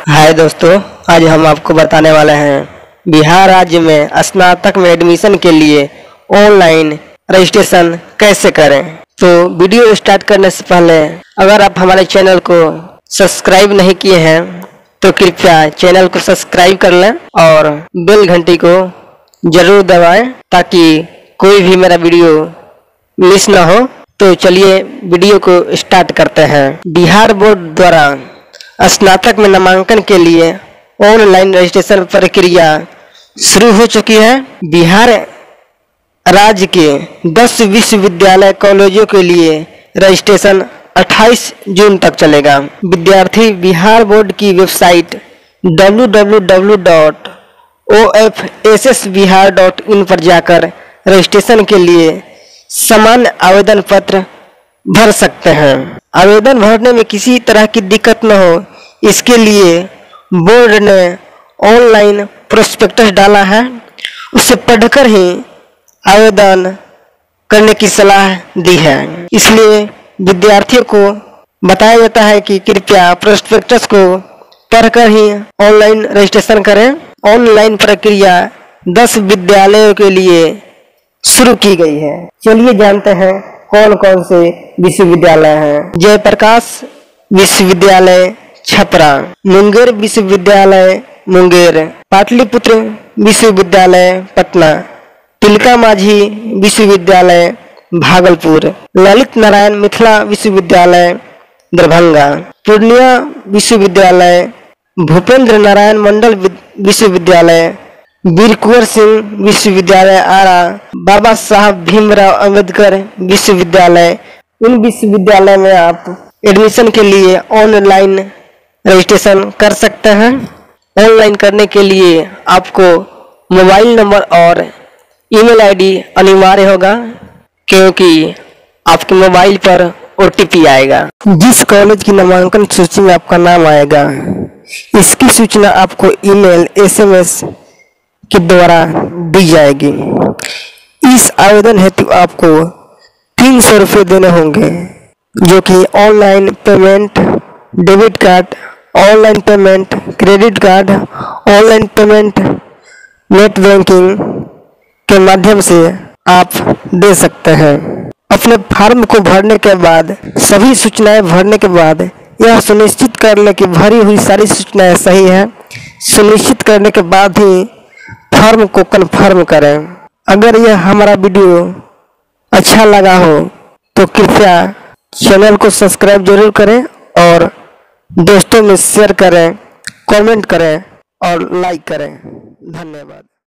हाय दोस्तों, आज हम आपको बताने वाले हैं बिहार राज्य में स्नातक में एडमिशन के लिए ऑनलाइन रजिस्ट्रेशन कैसे करें। तो वीडियो स्टार्ट करने से पहले अगर आप हमारे चैनल को सब्सक्राइब नहीं किए हैं तो कृपया चैनल को सब्सक्राइब कर लें और बेल घंटी को जरूर दबाएं ताकि कोई भी मेरा वीडियो मिस ना हो। तो चलिए वीडियो को स्टार्ट करते हैं। बिहार बोर्ड द्वारा स्नातक में नामांकन के लिए ऑनलाइन रजिस्ट्रेशन प्रक्रिया शुरू हो चुकी है। बिहार राज्य के 10 विश्वविद्यालय कॉलेजों के लिए रजिस्ट्रेशन 28 जून तक चलेगा। विद्यार्थी बिहार बोर्ड की वेबसाइट www.ofssbihar.in पर जाकर रजिस्ट्रेशन के लिए सामान्य आवेदन पत्र भर सकते हैं। आवेदन भरने में किसी तरह की दिक्कत न हो, इसके लिए बोर्ड ने ऑनलाइन प्रोस्पेक्टस डाला है, उसे पढ़कर ही आवेदन करने की सलाह दी है। इसलिए विद्यार्थियों को बताया जाता है कि कृपया प्रोस्पेक्टस को पढ़कर ही ऑनलाइन रजिस्ट्रेशन करें। ऑनलाइन प्रक्रिया 10 विद्यालयों के लिए शुरू की गई है। चलिए जानते हैं कौन कौन से विश्वविद्यालय हैं। जयप्रकाश विश्वविद्यालय छपरा, मुंगेर विश्वविद्यालय मुंगेर, पाटलिपुत्र विश्वविद्यालय पटना, तिलका मांझी विश्वविद्यालय भागलपुर, ललित नारायण मिथिला विश्वविद्यालय दरभंगा, पूर्णिया विश्वविद्यालय, भूपेंद्र नारायण मंडल विश्वविद्यालय, वीर कुंवर सिंह विश्वविद्यालय आरा, बाबा साहब भीमराव अंबेडकर विश्वविद्यालय। इन विश्वविद्यालय में आप एडमिशन के लिए ऑनलाइन रजिस्ट्रेशन कर सकते हैं। ऑनलाइन करने के लिए आपको मोबाइल नंबर और ईमेल आईडी अनिवार्य होगा, क्योंकि आपके मोबाइल पर OTP आएगा। जिस कॉलेज की नामांकन सूची में आपका नाम आएगा, इसकी सूचना आपको ईमेल SMS के द्वारा दी जाएगी। इस आवेदन हेतु आपको 300 रुपये देने होंगे, जो कि online payment debit card, online payment credit card, online payment net banking के माध्यम से आप दे सकते हैं। अपने फॉर्म को भरने के बाद, सभी सूचनाएं भरने के बाद यह सुनिश्चित कर लें कि भरी हुई सारी सूचनाएं सही हैं। सुनिश्चित करने के बाद ही फॉर्म को कन्फर्म करें। अगर यह हमारा वीडियो अच्छा लगा हो तो कृपया चैनल को सब्सक्राइब जरूर करें और दोस्तों में शेयर करें, कमेंट करें और लाइक करें। धन्यवाद।